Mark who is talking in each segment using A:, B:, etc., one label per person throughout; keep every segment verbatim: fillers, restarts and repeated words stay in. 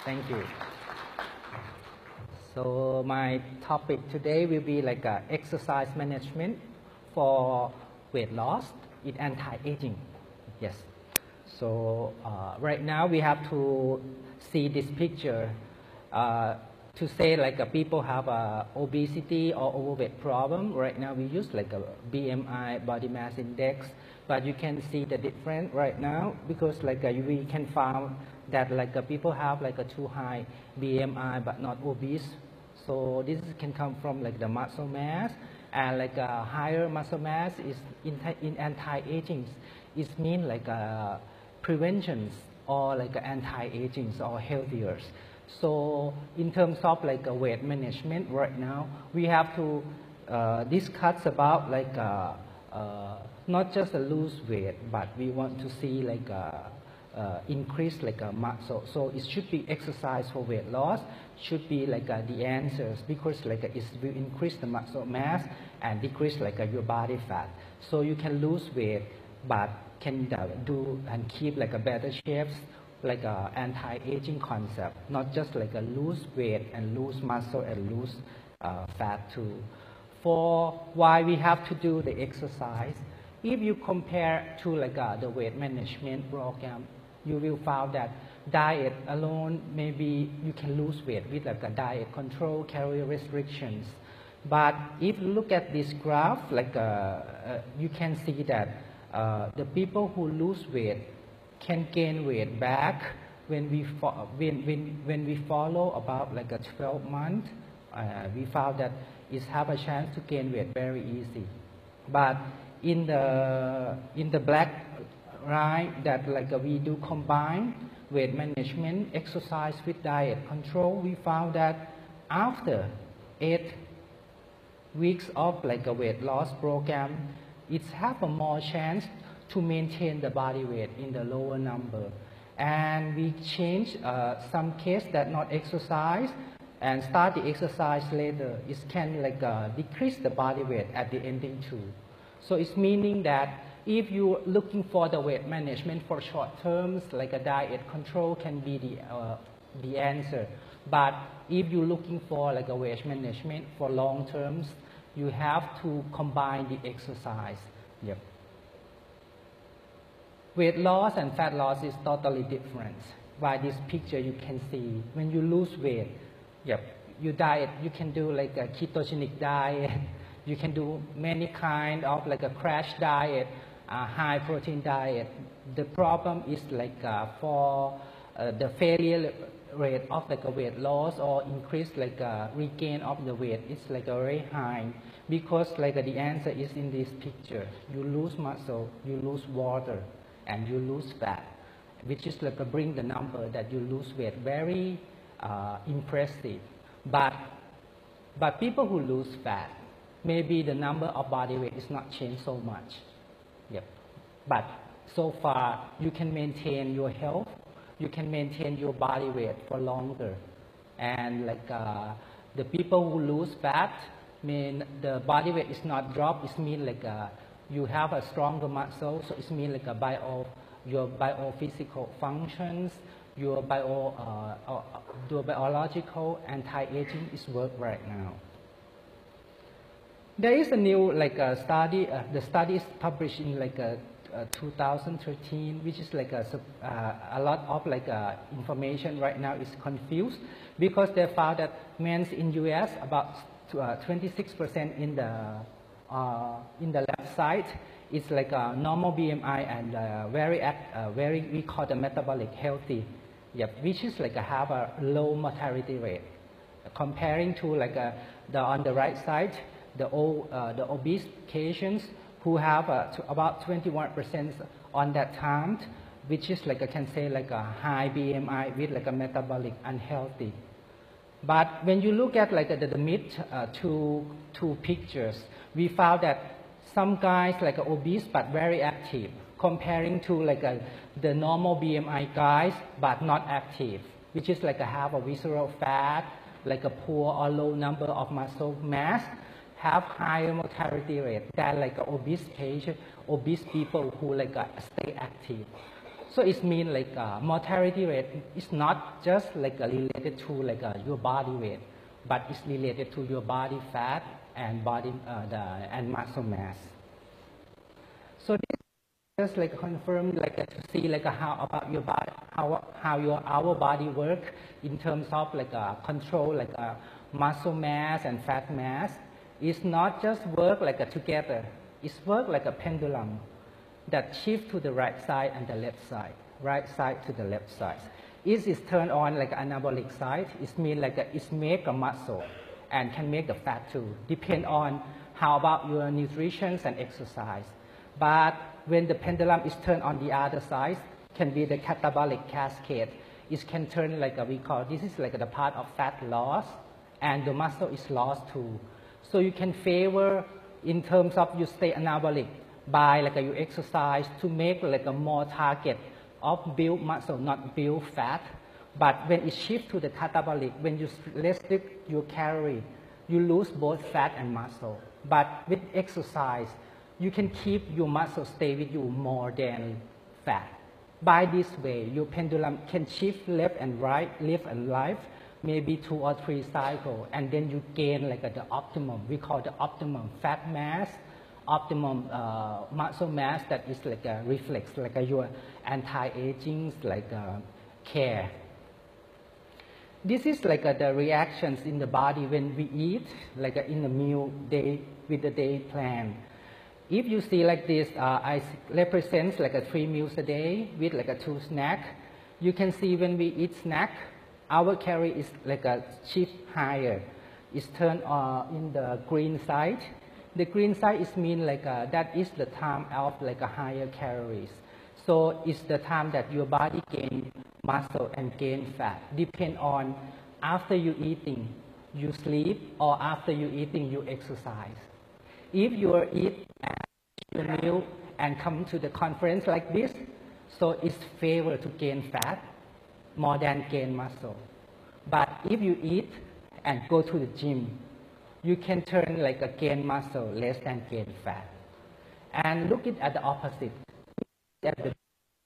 A: Thank you. So my topic today will be like a exercise management for weight loss in anti-aging. Yes. So uh, right now we have to see this picture uh, to say like uh, people have a obesity or overweight problem. Right now we use like a B M I, body mass index, but you can see the difference right now because like uh, we can find that like uh, people have like a too high B M I but not obese. So this can come from like the muscle mass, and like a higher muscle mass is in, in anti-aging. It means like a prevention or like a anti-aging or healthier. So in terms of like a weight management right now, we have to uh, discuss about like a, uh, not just a lose weight, but we want to see like a, uh, increase like a muscle. So it should be exercise for weight loss, should be like uh, the answers, because like uh, it will increase the muscle mass and decrease like uh, your body fat. So you can lose weight, but can uh, do and keep like a better shapes, like a anti-aging concept, not just like a lose weight and lose muscle and lose uh, fat too. For why we have to do the exercise, if you compare to like uh, the weight management program, you will find that diet alone, maybe you can lose weight with like a diet control, calorie restrictions. But if you look at this graph, like uh, uh, you can see that uh, the people who lose weight can gain weight back when we when, when, when we follow about like a twelve month. Uh, we found that it have a chance to gain weight very easy. But in the in the black line that like uh, we do combine weight management, exercise with diet control, we found that after eight weeks of like a weight loss program, it's have a more chance to maintain the body weight in the lower number. And we change uh, some case that not exercise and start the exercise later. It can like uh, decrease the body weight at the ending too. So it's meaning that if you're looking for the weight management for short terms, like a diet control can be the, uh, the answer. But if you're looking for like a weight management for long terms, you have to combine the exercise. Yep. Weight loss and fat loss is totally different. By this picture you can see when you lose weight, yep, you diet, you can do like a ketogenic diet, you can do many kind of like a crash diet, uh, high protein diet. The problem is like uh, for uh, the failure rate of like a weight loss or increase like a regain of the weight, it's like a very high, because like uh, the answer is in this picture. You lose muscle, you lose water, and you lose fat, which is like a bring the number that you lose weight very uh, impressive. But but people who lose fat, maybe the number of body weight is not changed so much. Yep. But so far you can maintain your health, you can maintain your body weight for longer. And like uh, the people who lose fat, mean the body weight is not dropped, it means like uh, you have a stronger muscle, so it means like a bio, your biophysical functions, your bio, uh, uh, your biological anti-aging is work right now. There is a new like a study. Uh, the study is published in like a, a two thousand thirteen, which is like a, uh, a lot of like uh, information right now is confused, because they found that men in U S about twenty-six percent in the uh, in the left side it's like a normal B M I and uh, very act, uh, very we call the metabolic healthy, yep, which is like a have a low mortality rate, comparing to like a, the on the right side. The, old, uh, the obese patients who have uh, to about twenty-one percent on that time, which is like I can say like a high B M I with like a metabolic unhealthy. But when you look at like the, the mid uh, two, two pictures, we found that some guys like obese but very active, comparing to like a, the normal B M I guys but not active, which is like a have a visceral fat, like a poor or low number of muscle mass, have higher mortality rate than like obese patient, obese people who like uh, stay active. So it means like uh, mortality rate is not just like uh, related to like uh, your body weight, but it's related to your body fat and body uh, the, and muscle mass. So this just like confirm like uh, to see like uh, how about your body, how how your our body work in terms of like uh, control like uh, muscle mass and fat mass. It's not just work like uh, together. It's work like a pendulum that shift to the right side and the left side, right side to the left side. It is turned on like anabolic side. It means like a, it's make a muscle and can make the fat too. Depend on how about your nutrition and exercise. But when the pendulum is turned on the other side, can be the catabolic cascade. It can turn like a, we call this is like the part of fat loss, and the muscle is lost too. So you can favor in terms of you stay anabolic by like a, you exercise to make like a more target of build muscle, not build fat. But when it shifts to the catabolic, when you restrict your calorie, you lose both fat and muscle. But with exercise, you can keep your muscle stay with you more than fat. By this way, your pendulum can shift left and right, left and right, maybe two or three cycles, and then you gain like a, the optimum. We call the optimum fat mass, optimum uh, muscle mass that is like a reflex, like a, your anti-aging like a care. This is like a, the reactions in the body when we eat, like a, in the meal day with the day plan. If you see like this, uh, I represent like a three meals a day with like a two snack. You can see when we eat snack, our calorie is like a shift higher. It's turned uh, in the green side. The green side is mean like a, that is the time of like a higher calories. So it's the time that your body gain muscle and gain fat. Depend on after you eating, you sleep, or after you eating, you exercise. If you are eat your meal and come to the conference like this, so it's favor to gain fat more than gain muscle. But if you eat and go to the gym, you can turn like a gain muscle less than gain fat. And look it at the opposite. At the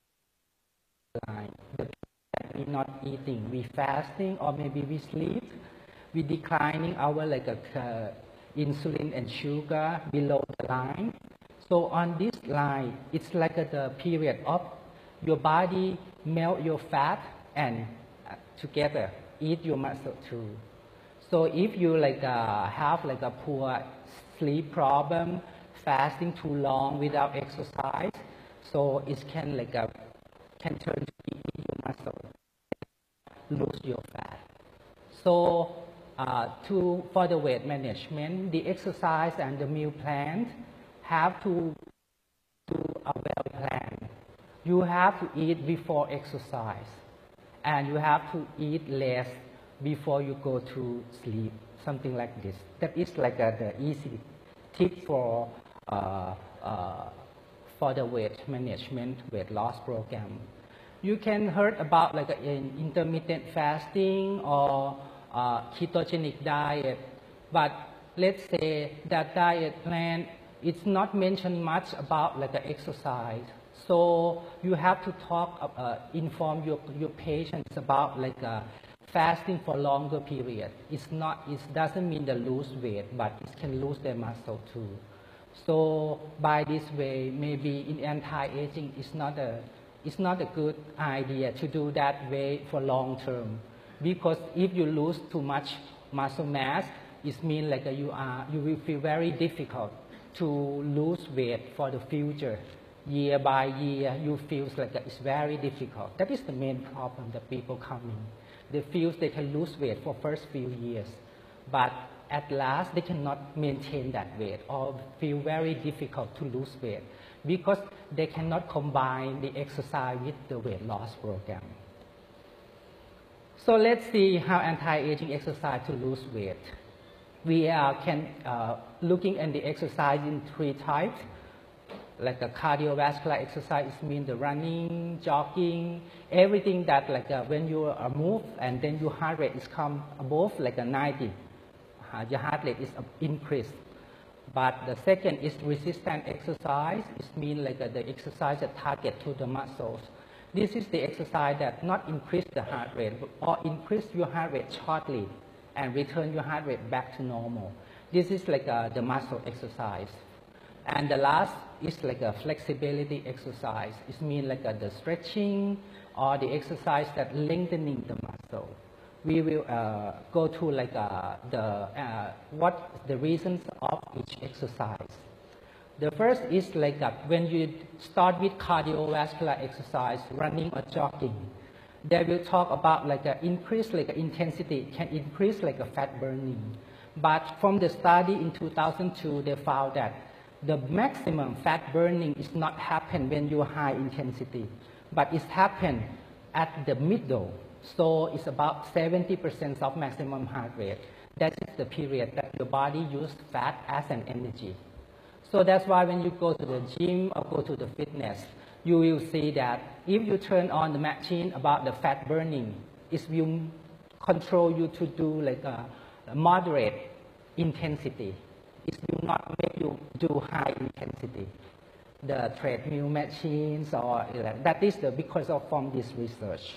A: line, the that we not eating, we fasting, or maybe we sleep, we declining our like a uh, insulin and sugar below the line. So on this line, it's like a, the period of your body melt your fat and uh, together eat your muscle too. So if you like uh, have like a poor sleep problem, fasting too long without exercise, so it can like a, can turn to eat your muscle, lose your fat. So uh, to for the weight management, the exercise and the meal plan have to do a well plan. You have to eat before exercise, and you have to eat less before you go to sleep, something like this. That is like a, the easy tip for uh, uh, for the weight management, weight loss program. You can heard about like an intermittent fasting or uh, ketogenic diet, but let's say that diet plan, it's not mentioned much about like the exercise. So you have to talk, uh, inform your, your patients about like uh, fasting for longer period. It's not, it doesn't mean they lose weight, but it can lose their muscle too. So by this way, maybe in anti-aging, it's not a, it's not a good idea to do that way for long term, because if you lose too much muscle mass, it means like you are, you will feel very difficult to lose weight for the future. Year by year, you feel like it's very difficult. That is the main problem that people come in. They feel they can lose weight for first few years, but at last they cannot maintain that weight or feel very difficult to lose weight because they cannot combine the exercise with the weight loss program. So let's see how anti-aging exercise to lose weight. We are can uh, looking at the exercise in three types. Like a cardiovascular exercise means the running, jogging, everything that like uh, when you uh, move and then your heart rate is come above like a ninety, uh, your heart rate is increased. But the second is resistant exercise. It means like uh, the exercise that target to the muscles. This is the exercise that not increase the heart rate or increase your heart rate shortly and return your heart rate back to normal. This is like uh, the muscle exercise. And the last is like a flexibility exercise. It means like uh, the stretching or the exercise that lengthening the muscle. We will uh, go to like uh, the uh, what the reasons of each exercise. The first is like uh, when you start with cardiovascular exercise, running or jogging, they will talk about like a increase like a intensity can increase like a fat burning. But from the study in two thousand two, they found that the maximum fat burning is not happen when you are high intensity, but it happen at the middle. So it's about seventy percent of maximum heart rate. That is the period that your body uses fat as an energy. So that's why when you go to the gym or go to the fitness, you will see that if you turn on the machine about the fat burning, it will control you to do like a, a moderate intensity. It will not make you do high intensity. The treadmill machines or that is the because of from this research.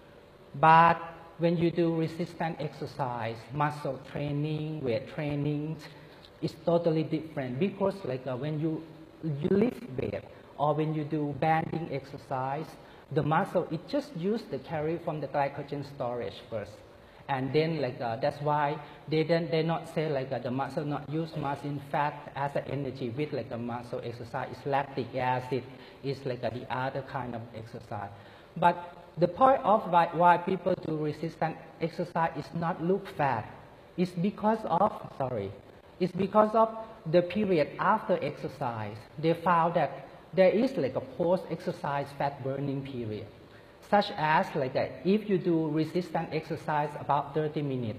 A: But when you do resistance exercise, muscle training, weight training, it's totally different because like uh, when you, you lift weight or when you do banding exercise, the muscle, it just use the carry from the glycogen storage first. And then like uh, that's why they don't, they not say like uh, the muscle not use mass in fat as an energy with like a muscle exercise. It's lactic acid, it's like uh, the other kind of exercise. But the point of why, why people do resistance exercise is not look fat. It's because of, sorry, it's because of the period after exercise. They found that there is like a post-exercise fat burning period, such as like a, if you do resistance exercise about thirty minutes,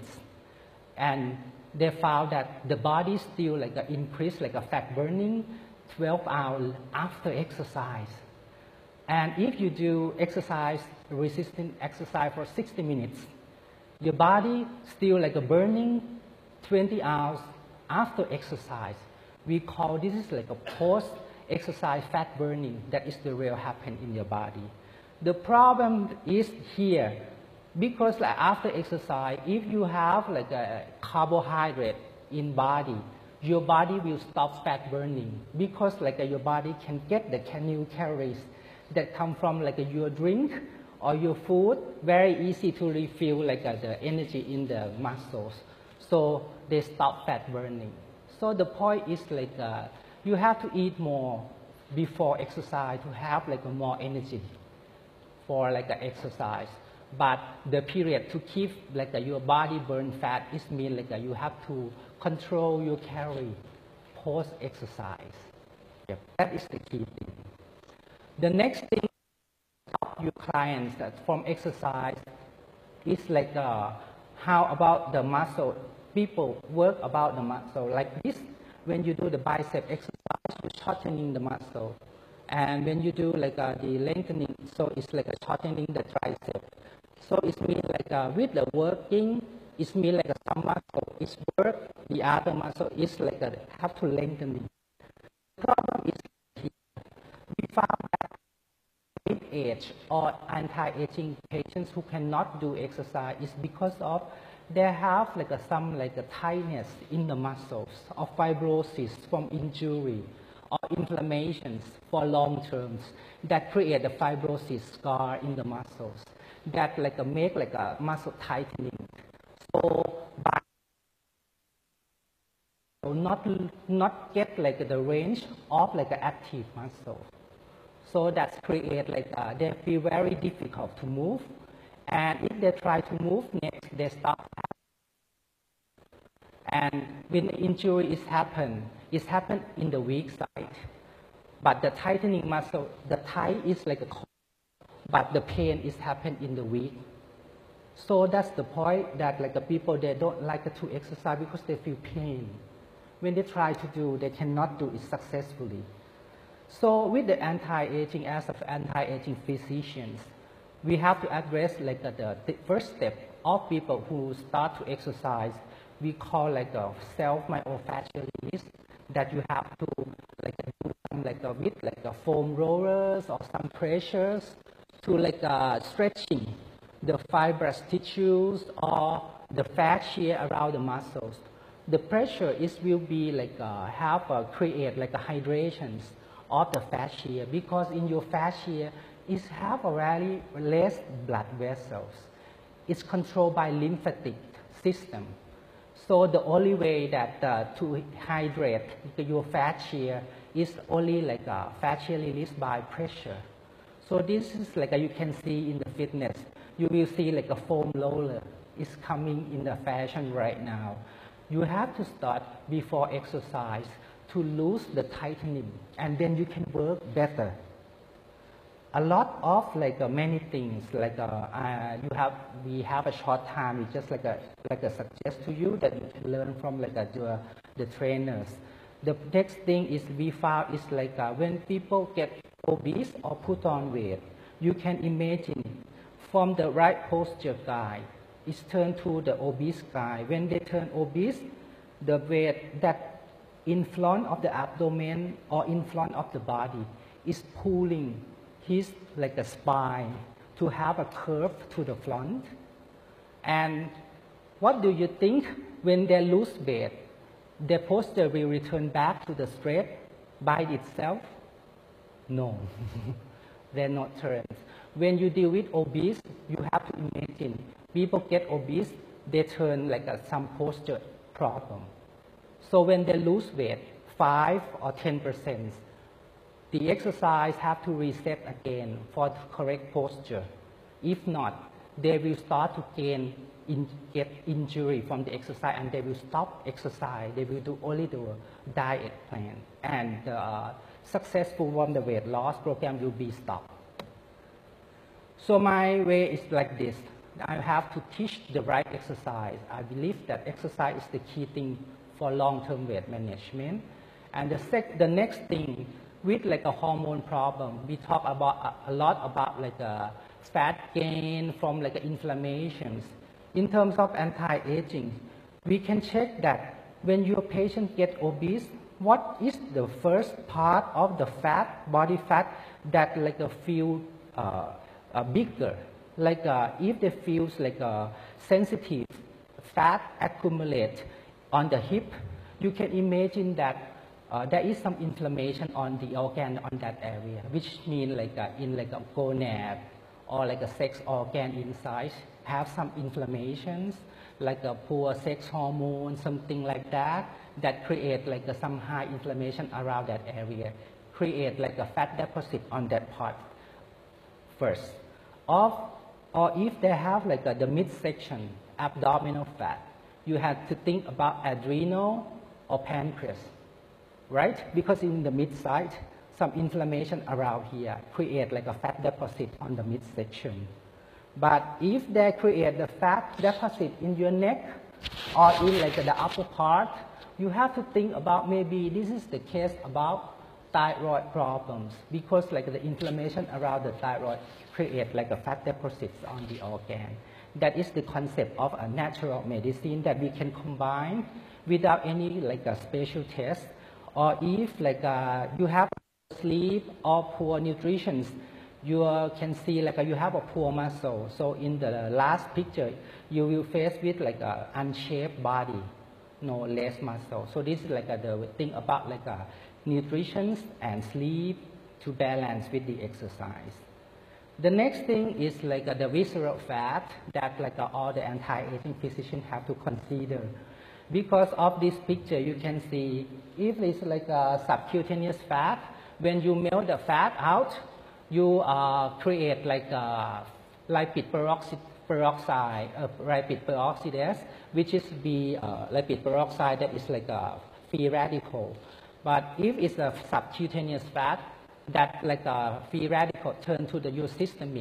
A: and they found that the body still like a increase like a fat burning twelve hours after exercise. And if you do exercise, resistance exercise for sixty minutes, your body still like a burning twenty hours after exercise. We call this is like a post-exercise fat burning. That is the real happen in your body. The problem is here because like after exercise, if you have like a carbohydrate in body, your body will stop fat burning because like your body can get the new calories that come from like your drink or your food, very easy to refill like uh, the energy in the muscles. So they stop fat burning. So the point is like uh, you have to eat more before exercise to have like a more energy for like an exercise. But the period to keep like uh, your body burn fat is mean like uh, you have to control your calorie post exercise. Yep. That is the key thing. The next thing of your clients that from exercise is like uh, how about the muscle. People work about the muscle like this. When you do the bicep exercise, you're shortening the muscle. And when you do like uh, the lengthening, so it's like a shortening the tricep. So it means like uh, with the working, it means like uh, some muscle is work, the other muscle is like uh, have to lengthen. The problem is here. We found that with age or anti-aging patients who cannot do exercise is because of they have like a, some like a tightness in the muscles or fibrosis from injury or inflammations for long terms that create a fibrosis scar in the muscles that like a make like a muscle tightening. So by not not get like the range of like an active muscle. So that create like uh, they feel very difficult to move. And if they try to move next, they stop. And when injury is happen, it happen in the weak side. But the tightening muscle, the tight is like a cord, but the pain is happen in the weak. So that's the point that like the people they don't like to exercise because they feel pain. When they try to do, they cannot do it successfully. So with the anti-aging, as of anti-aging physicians, we have to address like the, the first step of people who start to exercise. We call like a self-myofascial release that you have to like do some like a, with like a foam rollers or some pressures to like uh, stretching the fibrous tissues or the fascia around the muscles. The pressure is will be like uh, have uh, create like a hydrations of the fascia, because in your fascia is have a very less blood vessels. It's controlled by lymphatic system. So the only way that uh, to hydrate your fascia is only like a fascia released by pressure. So this is like a, you can see in the fitness. You will see like a foam roller is coming in the fashion right now. You have to start before exercise to lose the tightening, and then you can work better. A lot of like uh, many things like uh, uh, you have we have a short time. We just like a like a suggest to you that you can learn from like a, the, the trainers. The next thing is we found is like uh, when people get obese or put on weight, you can imagine from the right posture guy is turned to the obese guy. When they turn obese, the weight that in front of the abdomen or in front of the body is pulling his like a spine to have a curve to the front. And what do you think when they lose weight? Their posture will return back to the straight by itself? No, they're not turned. When you deal with obese, you have to imagine people get obese, they turn like a, some posture problem. So when they lose weight, five or ten percent, the exercise have to reset again for the correct posture. If not, they will start to gain in, get injury from the exercise, and they will stop exercise. They will do only the diet plan, and the uh, successful from the weight loss program will be stopped. So my way is like this. I have to teach the right exercise. I believe that exercise is the key thing for long-term weight management. And the, sec the next thing, with like a hormone problem, we talk about a, a lot about like a fat gain from like inflammations. In terms of anti-aging, we can check that when your patient get obese, what is the first part of the fat, body fat, that like a feel uh, uh, bigger? Like uh, if they feel like a sensitive fat accumulate on the hip, you can imagine that uh, there is some inflammation on the organ on that area, which means like uh, in like a gonad or like a sex organ inside have some inflammations, like a poor sex hormone, something like that, that create like a, some high inflammation around that area, create like a fat deposit on that part first. Or, or if they have like a, the midsection abdominal fat, you have to think about adrenal or pancreas, right? Because in the mid-side, some inflammation around here create like a fat deposit on the midsection. But if they create the fat deposit in your neck or in like the upper part, you have to think about maybe this is the case about thyroid problems, because like the inflammation around the thyroid create like a fat deposits on the organ. That is the concept of a natural medicine that we can combine without any like a special test. Or if like a, you have sleep or poor nutrition, you can see like a, you have a poor muscle. So in the last picture, you will face with like a unshaped body, no less muscle. So this is like a, the thing about like a nutrition and sleep to balance with the exercise. The next thing is like uh, the visceral fat that like uh, all the anti-aging physicians have to consider. Because of this picture, you can see if it's like a subcutaneous fat, when you melt the fat out, you uh, create like a lipid peroxide, peroxide uh, lipid peroxidase, which is the uh, lipid peroxide that is like a free radical. But if it's a subcutaneous fat, that like a free radical turn to the your systemic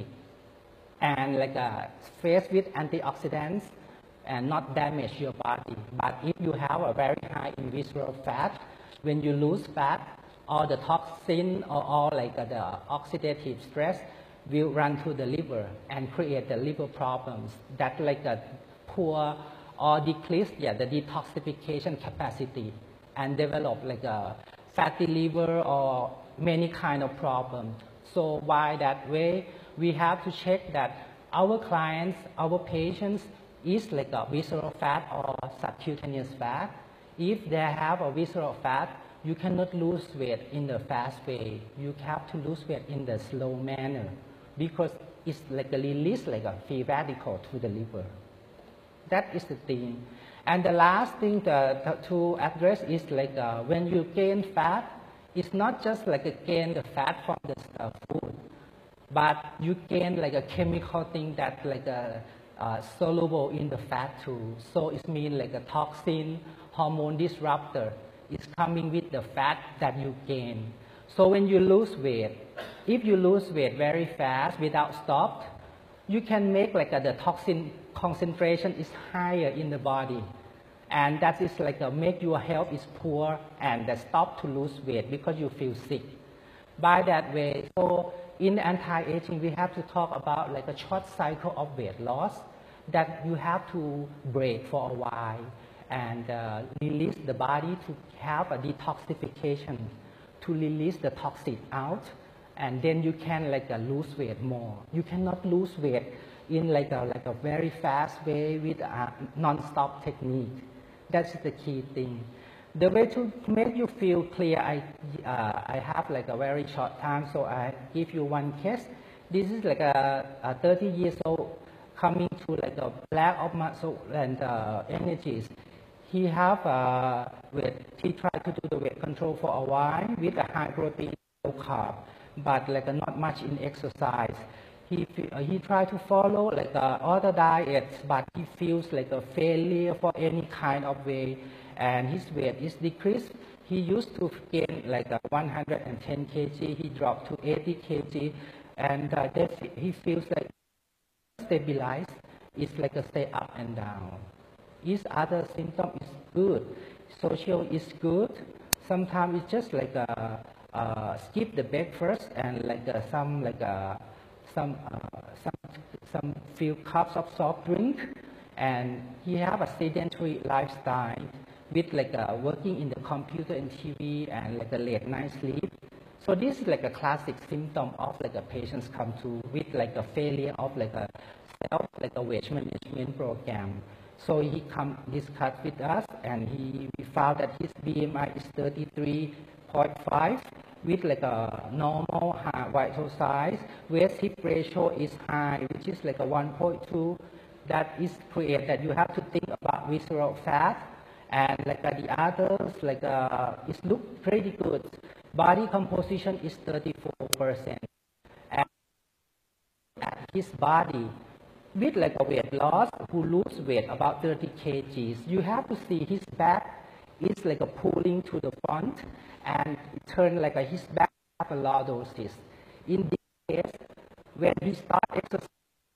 A: and like a faced with antioxidants and not damage your body. But if you have a very high in visceral fat, when you lose fat, all the toxin or all like uh, the oxidative stress will run to the liver and create the liver problems that like a poor or decrease yeah, the detoxification capacity and develop like a fatty liver or many kind of problems. So why that way, we have to check that our clients, our patients is like a visceral fat or subcutaneous fat. If they have a visceral fat, you cannot lose weight in the fast way. You have to lose weight in the slow manner because it's like a release like a free radical to the liver. That is the thing. And the last thing to, to address is like uh, when you gain fat, it's not just like a gain the fat from the uh, food, but you gain like a chemical thing that like a uh, soluble in the fat too. So it means like a toxin, hormone disruptor is coming with the fat that you gain. So when you lose weight, if you lose weight very fast without stop, you can make like a, the toxin concentration is higher in the body. And that is like a make your health is poor and that stop to lose weight because you feel sick. By that way, so in anti-aging, we have to talk about like a short cycle of weight loss that you have to break for a while and uh, release the body to have a detoxification, to release the toxic out, and then you can like uh, lose weight more. You cannot lose weight in like a, like a very fast way with a non-stop technique. That's the key thing. The way to make you feel clear, I, uh, I have like a very short time, so I give you one case. This is like a, a thirty years old coming to like a lack of muscle and uh, energies. He have uh, weight, he tried to do the weight control for a while with a high protein, low carb, but like uh, not much in exercise. He, uh, he tried to follow like uh, other diets, but he feels like a failure for any kind of way, and his weight is decreased. He used to gain like uh, one hundred ten kilograms, he dropped to eighty kilograms, and uh, he feels like stabilized. It's like a stay up and down. His other symptom is good. Social is good. Sometimes it's just like a, uh, skip the breakfast and like uh, some like a some uh, some some few cups of soft drink, and he have a sedentary lifestyle with like uh, working in the computer and T V and like a late night sleep. So this is like a classic symptom of like a patients come to with like a failure of like a self like a weight management program. So he come discuss with us, and he we found that his B M I is thirty-three point five with like a normal high vital size. Waist hip ratio is high, which is like a one point two. That is create that you have to think about visceral fat, and like uh, the others like uh, it look pretty good. Body composition is thirty-four percent, and at his body with like a weight loss who lose weight about thirty kilograms, you have to see his back is like a pulling to the front and turn like a his back have a lordosis. In this case, when he start exercise,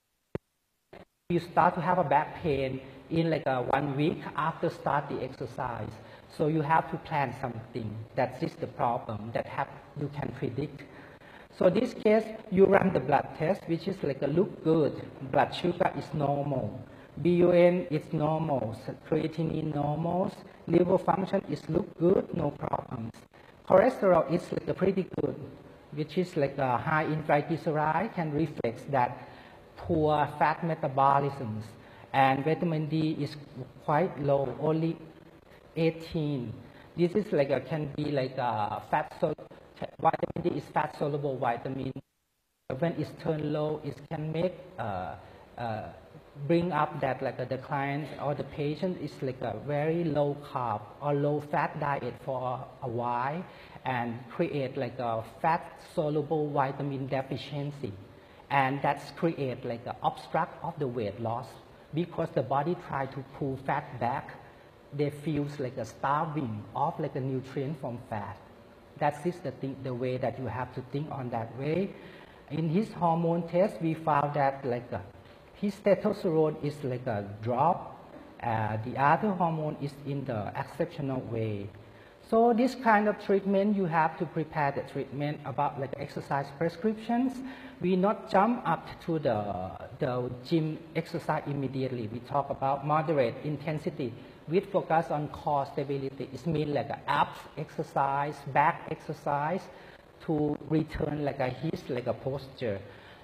A: you start to have a back pain in like a one week after start the exercise. So you have to plan something. That is the problem that have, you can predict. So this case, you run the blood test, which is like a look good. Blood sugar is normal. B U N is normal. Creatinine normal. Liver function is look good, no problems. Cholesterol is like a pretty good, which is like a high in triglyceride can reflect that poor fat metabolisms. And vitamin D is quite low, only eighteen. This is like a, can be like a fat so vitamin D is fat soluble vitamin. When it's turned low, it can make uh, uh, bring up that like uh, the client or the patient is like a very low carb or low fat diet for a while and create like a fat soluble vitamin deficiency, and that's create like a obstruct of the weight loss because the body try to pull fat back. They feel like a starving of like a nutrient from fat. That is the thing, the way that you have to think on that way. In his hormone test, we found that like a, his testosterone is like a drop. Uh, the other hormone is in the exceptional way. So this kind of treatment, you have to prepare the treatment about like exercise prescriptions. We not jump up to the, the gym exercise immediately. We talk about moderate intensity with focus on core stability. It means like a abs exercise, back exercise to return like a his like a posture.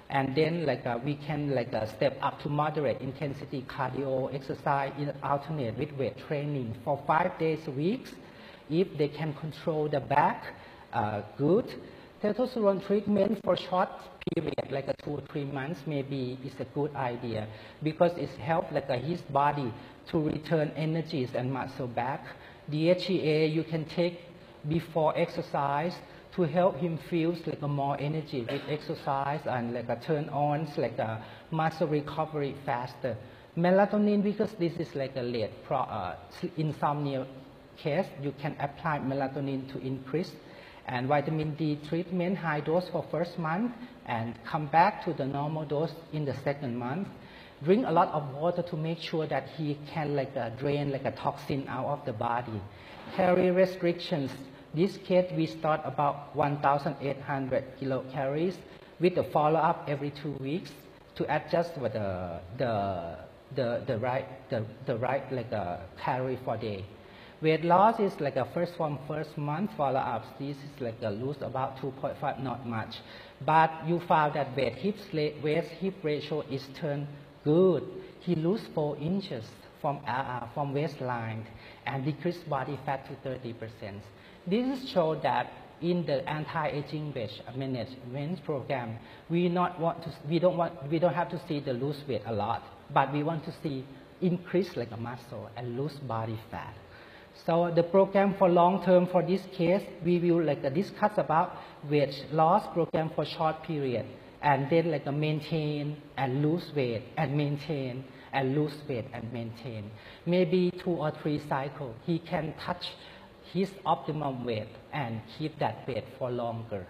A: And then like uh, we can like uh, step up to moderate intensity cardio exercise in alternate with weight training for five days a week. If they can control the back, uh, good. Testosterone treatment for short period, like a two or three months, maybe is a good idea because it helps like a, his body to return energies and muscle back. D H E A you can take before exercise to help him feel like a more energy with exercise and like a turn on like a muscle recovery faster. Melatonin, because this is like a late pro, uh, insomnia case, you can apply melatonin to increase. And vitamin D treatment, high dose for first month and come back to the normal dose in the second month. Drink a lot of water to make sure that he can like uh, drain like a toxin out of the body. Calorie restrictions. This case we start about one thousand eight hundred kilocalories with the follow-up every two weeks to adjust with the the the, the right the, the right like a calorie for day. Weight loss is like a first one first month follow-ups. This is like a lose about two point five, not much. But you found that weight hip waist hip ratio is turned good. He lose four inches from uh, from waistline and decreased body fat to thirty percent. This shows that in the anti-aging weight management program, we not want to we don't want we don't have to see the lose weight a lot, but we want to see increase like a muscle and lose body fat. So the program for long term for this case, we will like uh, discuss about weight loss program for short period, and then like uh, maintain and lose weight and maintain and lose weight and maintain. Maybe two or three cycles, he can touch his optimum weight and keep that weight for longer.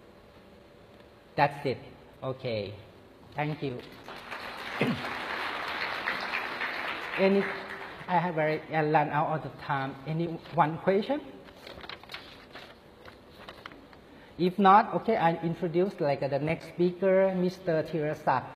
A: That's it. Okay. Thank you. Any? I have very uh, run out of the time. Any one question? If not, okay, I introduce like uh, the next speaker, Mister Thirasak